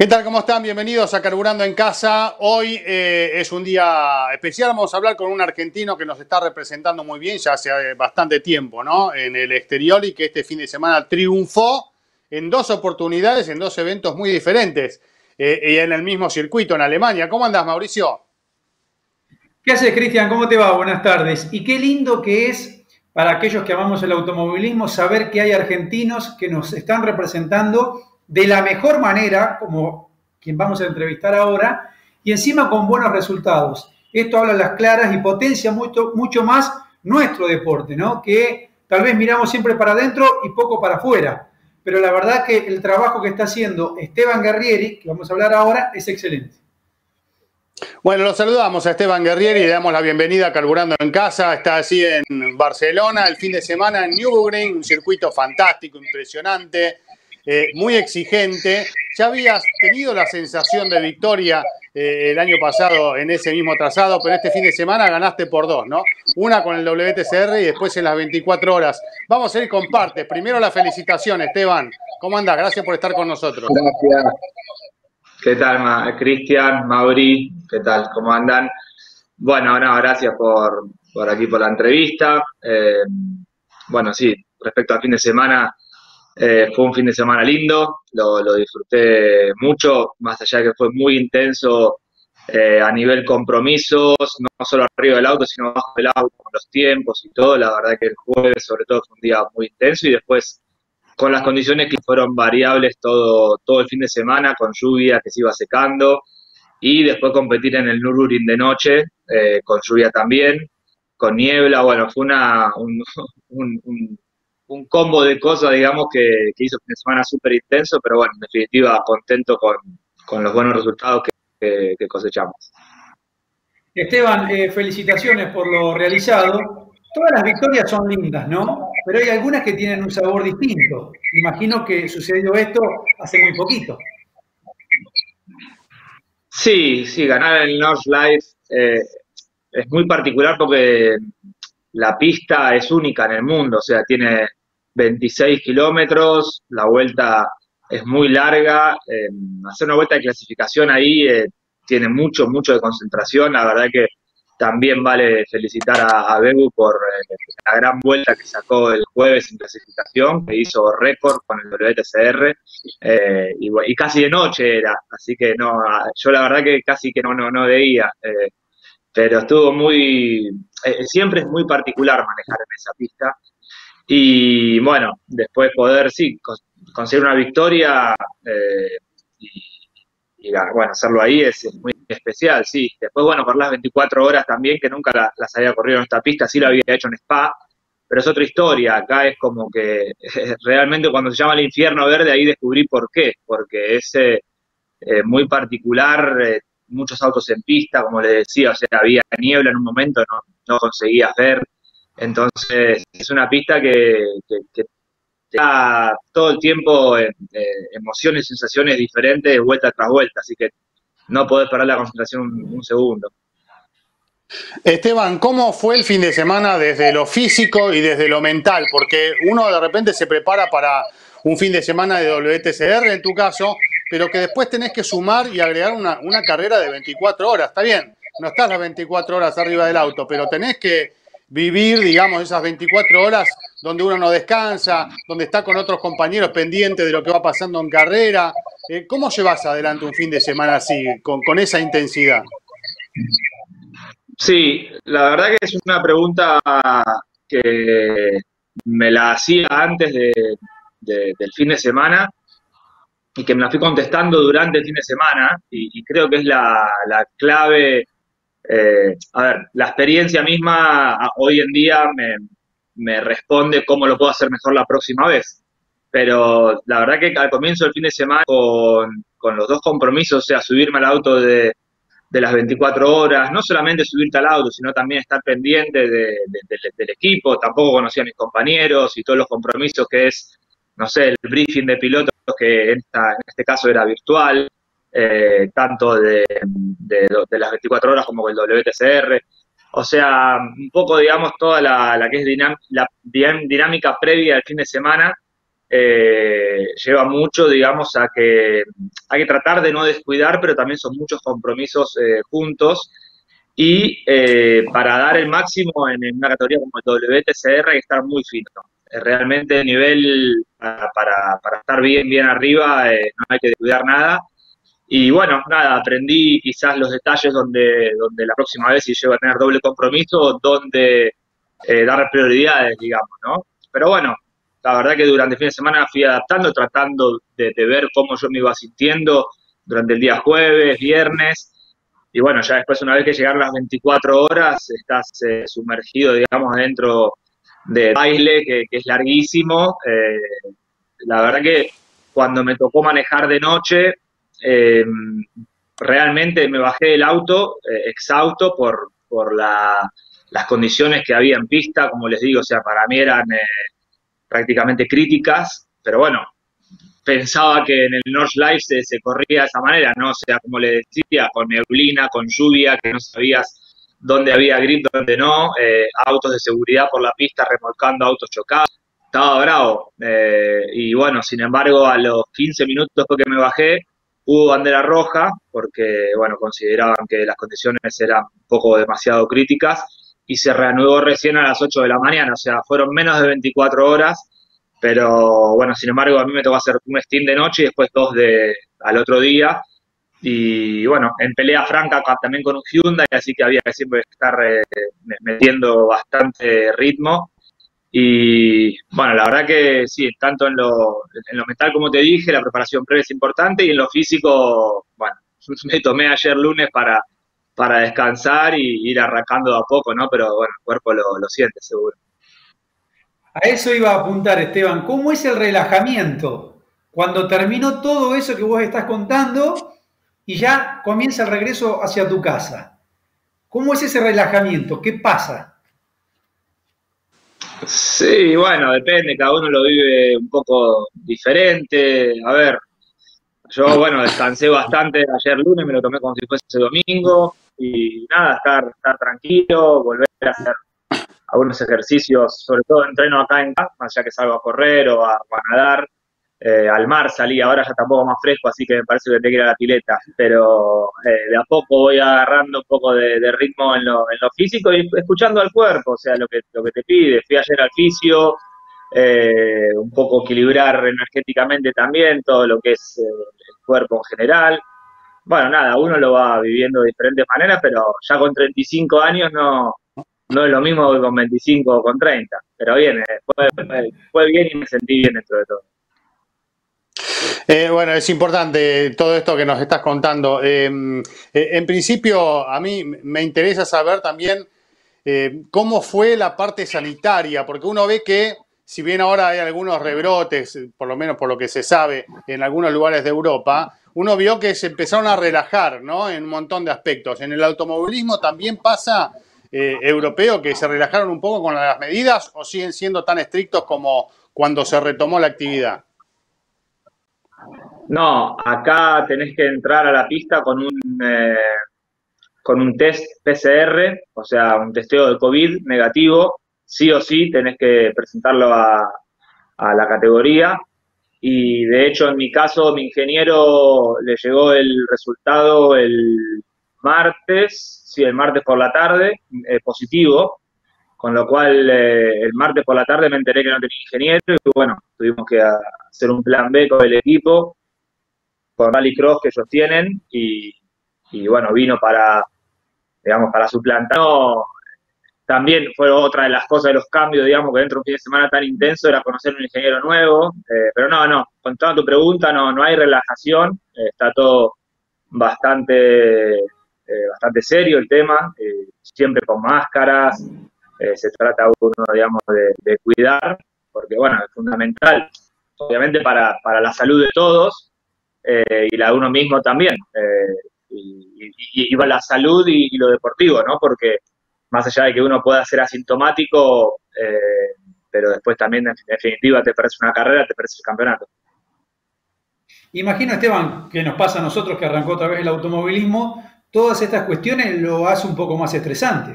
¿Qué tal? ¿Cómo están? Bienvenidos a Carburando en Casa. Hoy es un día especial. Vamos a hablar con un argentino que nos está representando muy bien ya hace bastante tiempo, ¿no? En el exterior y que este fin de semana triunfó en dos oportunidades, en dos eventos muy diferentes y en el mismo circuito en Alemania. ¿Cómo andás, Mauricio? ¿Qué haces, Cristian? ¿Cómo te va? Buenas tardes. Y qué lindo que es para aquellos que amamos el automovilismo saber que hay argentinos que nos están representando de la mejor manera, como quien vamos a entrevistar ahora, y encima con buenos resultados. Esto habla a las claras y potencia mucho, mucho más nuestro deporte, ¿no? Que tal vez miramos siempre para adentro y poco para afuera. Pero la verdad que el trabajo que está haciendo Esteban Guerrieri, que vamos a hablar ahora, es excelente. Bueno, lo saludamos a Esteban Guerrieri y le damos la bienvenida a Carburando en Casa. Está así en Barcelona, el fin de semana en Nürburgring, un circuito fantástico, impresionante, muy exigente. Ya habías tenido la sensación de victoria el año pasado en ese mismo trazado, pero este fin de semana ganaste por dos, ¿no? Una con el WTCR y después en las 24 horas. Vamos a ir con partes. Primero la felicitación, Esteban. ¿Cómo andás? Gracias por estar con nosotros. Gracias. ¿Qué tal, Cristian, Mauri? ¿Qué tal? ¿Cómo andan? Bueno, no, gracias por aquí, por la entrevista. Bueno, sí, respecto al fin de semana, fue un fin de semana lindo, lo disfruté mucho, más allá de que fue muy intenso a nivel compromisos, no solo arriba del auto, sino abajo del auto, con los tiempos y todo. La verdad que el jueves, sobre todo, fue un día muy intenso y después con las condiciones que fueron variables todo el fin de semana, con lluvia que se iba secando, y después competir en el Nürburgring de noche, con lluvia también, con niebla. Bueno, fue un combo de cosas, digamos, que hizo el fin de semana súper intenso, pero bueno, en definitiva, contento con los buenos resultados que cosechamos. Esteban, felicitaciones por lo realizado. Todas las victorias son lindas, ¿no? Pero hay algunas que tienen un sabor distinto. Imagino que sucedió esto hace muy poquito. Sí, sí, ganar el North Life es muy particular porque la pista es única en el mundo, o sea, tiene 26 kilómetros, la vuelta es muy larga, hacer una vuelta de clasificación ahí tiene mucho de concentración. La verdad que también vale felicitar a Bebu por la gran vuelta que sacó el jueves en clasificación, que hizo récord con el WTCR, y casi de noche era, así que no, yo la verdad que casi que no veía, pero estuvo siempre es muy particular manejar en esa pista. Y bueno, después poder, sí, conseguir una victoria, y, bueno, hacerlo ahí es muy especial, sí. Después, bueno, por las 24 horas también, que nunca las había corrido en esta pista, sí lo había hecho en Spa, pero es otra historia. Acá es como que realmente cuando se llama el infierno verde, ahí descubrí por qué, porque es muy particular, muchos autos en pista, como les decía, o sea, había niebla en un momento, no conseguías ver. Entonces, es una pista que te da todo el tiempo emociones, sensaciones diferentes, vuelta tras vuelta, así que no podés parar la concentración un segundo. Esteban, ¿cómo fue el fin de semana desde lo físico y desde lo mental? Porque uno de repente se prepara para un fin de semana de WTCR, en tu caso, pero que después tenés que sumar y agregar una carrera de 24 horas. Está bien, no estás las 24 horas arriba del auto, pero tenés que vivir, digamos, esas 24 horas donde uno no descansa, donde está con otros compañeros pendientes de lo que va pasando en carrera. ¿Cómo llevas adelante un fin de semana así, con esa intensidad? Sí, la verdad que es una pregunta que me la hacía antes del fin de semana y que me la fui contestando durante el fin de semana, y creo que es la clave. A ver, la experiencia misma hoy en día me responde cómo lo puedo hacer mejor la próxima vez. Pero la verdad que al comienzo del fin de semana, con los dos compromisos, o sea, subirme al auto de las 24 horas, no solamente subirte al auto, sino también estar pendiente del equipo. Tampoco conocía a mis compañeros y todos los compromisos que es, no sé, el briefing de pilotos, que en este caso era virtual, tanto de las 24 horas como el WTCR. O sea, un poco, digamos, toda la que es la dinámica previa al fin de semana, lleva mucho, digamos, a que hay que tratar de no descuidar, pero también son muchos compromisos juntos. Y para dar el máximo en una categoría como el WTCR hay que estar muy fino. Realmente el nivel para estar bien arriba no hay que descuidar nada. Y bueno, nada, aprendí quizás los detalles donde la próxima vez, si llego a tener doble compromiso, donde dar prioridades, digamos, ¿no? Pero bueno, la verdad que durante el fin de semana fui adaptando, tratando de ver cómo yo me iba sintiendo durante el día jueves, viernes, y bueno, ya después, una vez que llegaron las 24 horas, estás sumergido, digamos, dentro de baile, que es larguísimo. La verdad que cuando me tocó manejar de noche, eh, realmente me bajé del auto exhausto por las condiciones que había en pista, como les digo, o sea, para mí eran prácticamente críticas, pero bueno, pensaba que en el North Life se corría de esa manera, ¿no? O sea, como le decía, con neblina, con lluvia, que no sabías dónde había grip, dónde no, autos de seguridad por la pista remolcando autos chocados, estaba bravo. Y bueno, sin embargo, a los 15 minutos después que me bajé, hubo bandera roja, porque, bueno, consideraban que las condiciones eran un poco demasiado críticas, y se reanudó recién a las 8 de la mañana, o sea, fueron menos de 24 horas, pero bueno, sin embargo, a mí me tocó hacer un stint de noche y después dos al otro día. Y bueno, en pelea franca también con un Hyundai, así que había que siempre estar metiendo bastante ritmo. Y bueno, la verdad que sí, tanto en lo mental como te dije, la preparación previa es importante, y en lo físico, bueno, me tomé ayer lunes para descansar y ir arrancando de a poco, ¿no? Pero bueno, el cuerpo lo siente seguro. A eso iba a apuntar, Esteban. ¿Cómo es el relajamiento cuando terminó todo eso que vos estás contando y ya comienza el regreso hacia tu casa? ¿Cómo es ese relajamiento? ¿Qué pasa? Sí, bueno, depende, cada uno lo vive un poco diferente. A ver, yo, bueno, descansé bastante ayer lunes, me lo tomé como si fuese domingo, y nada, estar tranquilo, volver a hacer algunos ejercicios, sobre todo entreno acá en casa, más allá que salgo a correr o a nadar. Al mar salí, ahora ya está un poco más fresco, así que me parece que tengo que ir a la pileta, pero de a poco voy agarrando un poco de ritmo en lo físico y escuchando al cuerpo, o sea, lo que te pide. Fui ayer al fisio, un poco equilibrar energéticamente también todo lo que es el cuerpo en general. Bueno, nada, uno lo va viviendo de diferentes maneras, pero ya con 35 años no es lo mismo que con 25 o con 30, pero bien, fue bien y me sentí bien dentro de todo. Bueno, es importante todo esto que nos estás contando. En principio, a mí me interesa saber también cómo fue la parte sanitaria, porque uno ve que, si bien ahora hay algunos rebrotes, por lo menos por lo que se sabe, en algunos lugares de Europa, uno vio que se empezaron a relajar, ¿no? En un montón de aspectos. En el automovilismo también pasa, europeo, que se relajaron un poco con las medidas, o siguen siendo tan estrictos como cuando se retomó la actividad. No, acá tenés que entrar a la pista con un test PCR, o sea, un testeo de COVID negativo. Sí o sí tenés que presentarlo a la categoría. Y de hecho, en mi caso, mi ingeniero le llegó el resultado el martes, sí, el martes por la tarde, positivo, con lo cual el martes por la tarde me enteré que no tenía ingeniero y bueno, tuvimos que hacer un plan B con el equipo, con Rallycross que ellos tienen, y bueno, vino digamos, para suplantar. No, también fue otra de las cosas de los cambios, digamos, que dentro de un fin de semana tan intenso era conocer un ingeniero nuevo, pero no, contando tu pregunta, no hay relajación, está todo bastante serio el tema, siempre con máscaras, se trata uno, digamos, de cuidar, porque bueno, es fundamental, obviamente para la salud de todos, y la de uno mismo también, y la salud y lo deportivo, ¿no? Porque más allá de que uno pueda ser asintomático, pero después también, en definitiva, te perdés una carrera, te perdés el campeonato. Imagino, Esteban, que nos pasa a nosotros que arrancó otra vez el automovilismo, todas estas cuestiones lo hace un poco más estresante.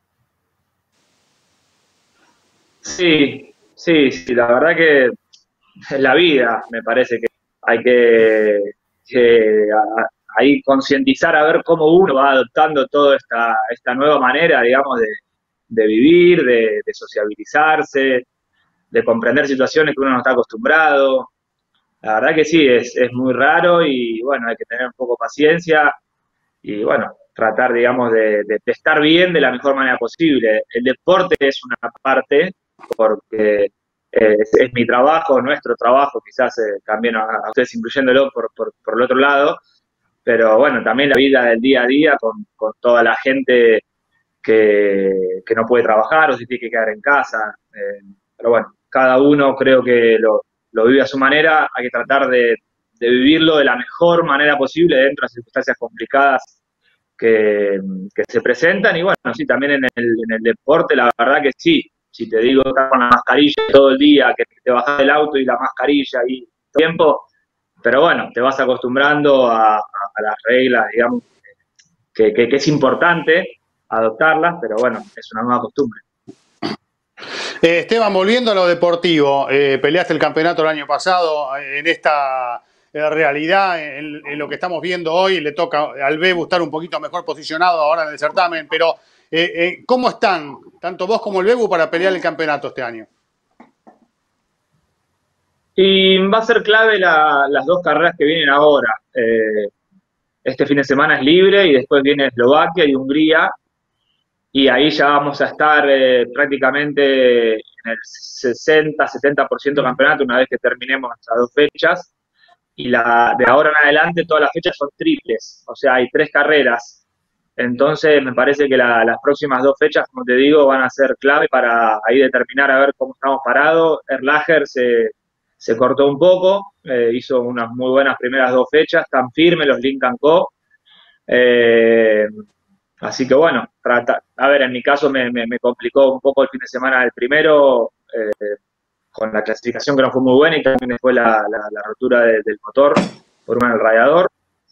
Sí, la verdad que es la vida, me parece que hay que ahí concientizar a ver cómo uno va adoptando toda esta nueva manera, digamos, de vivir, de sociabilizarse, de comprender situaciones que uno no está acostumbrado. La verdad que sí, es muy raro y bueno, hay que tener un poco de paciencia y bueno, tratar, digamos, de estar bien de la mejor manera posible. El deporte es una parte porque es mi trabajo, nuestro trabajo, quizás también a ustedes incluyéndolo por el otro lado, pero bueno, también la vida del día a día con toda la gente que no puede trabajar o se tiene que quedar en casa. Pero bueno, cada uno creo que lo vive a su manera, hay que tratar de vivirlo de la mejor manera posible dentro de las circunstancias complicadas que se presentan. Y bueno, sí, también en el deporte, la verdad que sí, si te digo estar con la mascarilla todo el día, que te bajas del auto y la mascarilla y todo el tiempo, pero bueno, te vas acostumbrando a las reglas, digamos, que es importante adoptarlas, pero bueno, es una nueva costumbre. Esteban, volviendo a lo deportivo, peleaste el campeonato el año pasado, en esta realidad, en lo que estamos viendo hoy, le toca al Bebu estar un poquito mejor posicionado ahora en el certamen, pero ¿cómo están, tanto vos como el Bebu, para pelear el campeonato este año? Y va a ser clave las dos carreras que vienen ahora. Este fin de semana es libre y después viene Eslovaquia y Hungría, y ahí ya vamos a estar prácticamente en el 60-70% del campeonato una vez que terminemos estas dos fechas. Y de ahora en adelante todas las fechas son triples, o sea, hay tres carreras. Entonces me parece que las próximas dos fechas, como te digo, van a ser clave para ahí determinar a ver cómo estamos parados. Erlacher se cortó un poco, hizo unas muy buenas primeras dos fechas, están firmes los Lincoln Co. Eh, Así que bueno, a ver, en mi caso me complicó un poco el fin de semana del primero, con la clasificación que no fue muy buena y también después la rotura del motor por un radiador.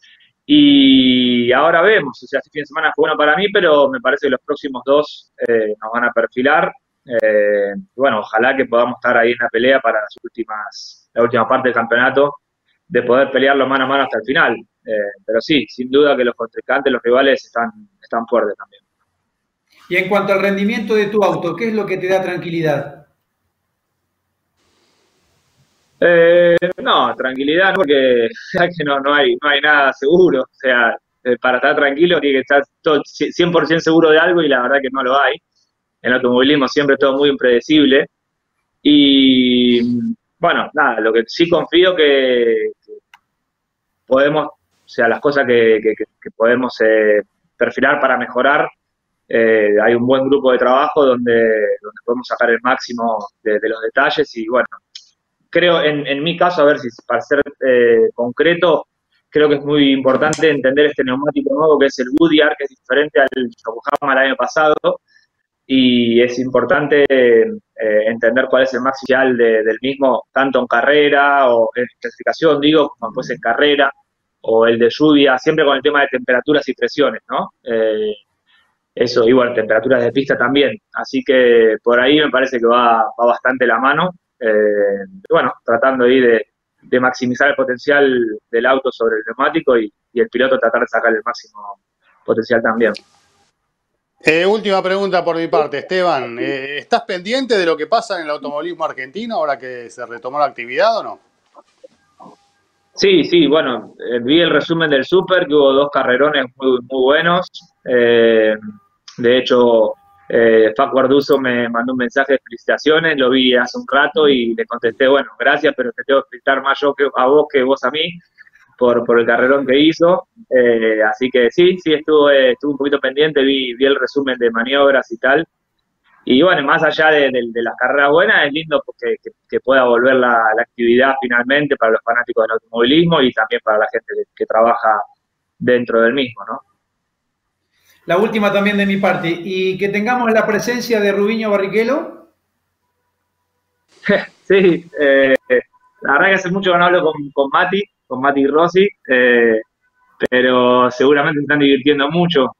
Y ahora vemos, o sea, este fin de semana fue bueno para mí, pero me parece que los próximos dos nos van a perfilar. Bueno, ojalá que podamos estar ahí en la pelea para la última parte del campeonato, de poder pelearlo mano a mano hasta el final. Pero sí, sin duda que los contrincantes, los rivales están fuertes también. Y en cuanto al rendimiento de tu auto, ¿qué es lo que te da tranquilidad? No, tranquilidad, porque ya que no hay nada seguro. O sea, para estar tranquilo tiene que estar todo 100% seguro de algo y la verdad que no lo hay. En el automovilismo siempre es todo muy impredecible. Y bueno, nada, lo que sí confío que podemos, o sea, las cosas que podemos perfilar para mejorar, hay un buen grupo de trabajo donde podemos sacar el máximo de los detalles y bueno, creo en mi caso, a ver si para ser concreto, creo que es muy importante entender este neumático nuevo que es el Goodyear, que es diferente al Yokohama el año pasado, y es importante entender cuál es el máximo del mismo, tanto en carrera o en clasificación, digo, como pues en carrera, o el de lluvia, siempre con el tema de temperaturas y presiones, ¿no? Eso, igual, temperaturas de pista también. Así que por ahí me parece que va bastante la mano. Bueno, tratando ahí de maximizar el potencial del auto sobre el neumático y el piloto tratar de sacar el máximo potencial también. Última pregunta por mi parte, Esteban. ¿Estás pendiente de lo que pasa en el automovilismo argentino ahora que se retomó la actividad o no? Sí, sí, bueno, vi el resumen del Super, que hubo dos carrerones muy buenos. De hecho, Facu Arduzo me mandó un mensaje de felicitaciones, lo vi hace un rato y le contesté, bueno, gracias, pero te tengo que felicitar más yo a vos que vos a mí por el carrerón que hizo. Así que sí, estuve un poquito pendiente, vi el resumen de maniobras y tal. Y bueno, más allá de las carreras buenas, es lindo porque que pueda volver la actividad finalmente para los fanáticos del automovilismo y también para la gente que trabaja dentro del mismo, ¿no? La última también de mi parte, y que tengamos la presencia de Rubiño Barrichello. Sí, la verdad que hace mucho que no hablo con Mati Rossi, pero seguramente se están divirtiendo mucho.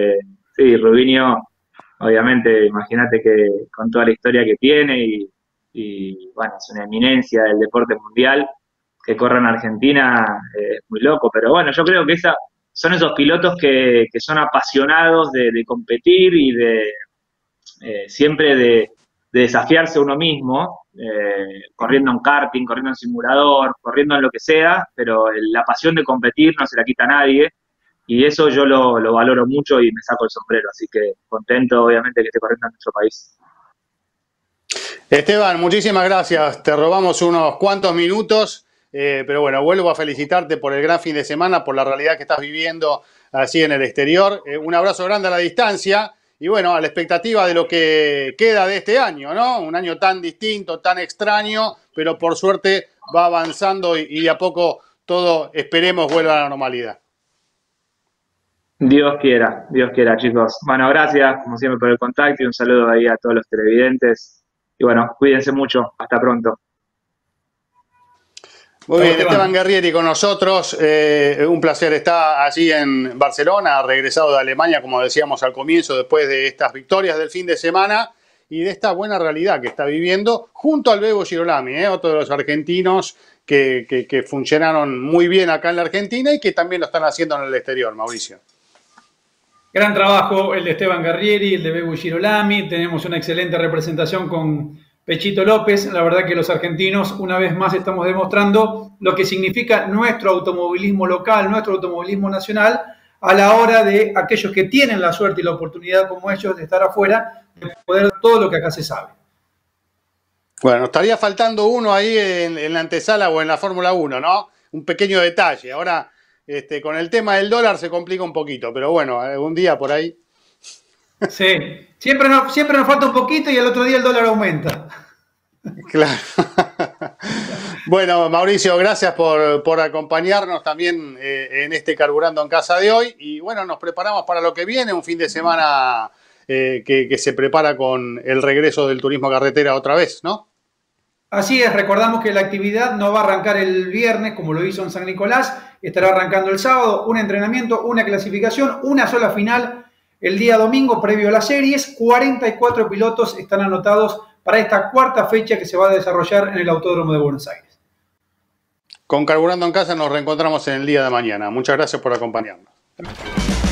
Sí, Rubinho, obviamente, imagínate que con toda la historia que tiene y bueno, es una eminencia del deporte mundial, que corra en Argentina es muy loco, pero bueno, yo creo que son esos pilotos que son apasionados de competir y de siempre de desafiarse a uno mismo, corriendo en karting, corriendo en simulador, corriendo en lo que sea, pero la pasión de competir no se la quita a nadie, y eso yo lo valoro mucho y me saco el sombrero, así que contento obviamente que esté corriendo en nuestro país. Esteban, muchísimas gracias. Te robamos unos cuantos minutos, pero bueno, vuelvo a felicitarte por el gran fin de semana, por la realidad que estás viviendo así en el exterior. Un abrazo grande a la distancia y bueno, a la expectativa de lo que queda de este año, ¿no? Un año tan distinto, tan extraño, pero por suerte va avanzando y de a poco todo, esperemos, vuelva a la normalidad. Dios quiera, chicos. Bueno, gracias, como siempre, por el contacto y un saludo ahí a todos los televidentes. Y bueno, cuídense mucho. Hasta pronto. Muy bien, Esteban Guerrieri con nosotros. Un placer. Está allí en Barcelona, regresado de Alemania, como decíamos al comienzo, después de estas victorias del fin de semana y de esta buena realidad que está viviendo junto al Bebo Girolami, otro de los argentinos que funcionaron muy bien acá en la Argentina y que también lo están haciendo en el exterior, Mauricio. Gran trabajo el de Esteban Guerrieri, el de Bebo Girolami. Tenemos una excelente representación con Pechito López. La verdad que los argentinos, una vez más, estamos demostrando lo que significa nuestro automovilismo local, nuestro automovilismo nacional, a la hora de aquellos que tienen la suerte y la oportunidad, como ellos, de estar afuera, de poder todo lo que acá se sabe. Bueno, estaría faltando uno ahí en la antesala o en la Fórmula 1, ¿no? Un pequeño detalle. Ahora, con el tema del dólar se complica un poquito, pero bueno, algún día por ahí. Sí, siempre nos falta un poquito y el otro día el dólar aumenta. Claro. Bueno, Mauricio, gracias por acompañarnos también en este Carburando en Casa de hoy. Y bueno, nos preparamos para lo que viene, un fin de semana que se prepara con el regreso del turismo carretera otra vez, ¿no? Así es, recordamos que la actividad no va a arrancar el viernes como lo hizo en San Nicolás, estará arrancando el sábado, un entrenamiento, una clasificación, una sola final el día domingo previo a las series. 44 pilotos están anotados para esta cuarta fecha que se va a desarrollar en el Autódromo de Buenos Aires. Con Carburando en Casa nos reencontramos en el día de mañana. Muchas gracias por acompañarnos.